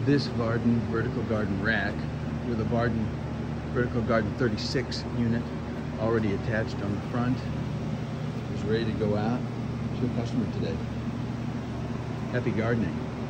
This Varden vertical garden rack with a Varden vertical garden 36 unit already attached on the front is ready to go out to a customer today. Happy gardening.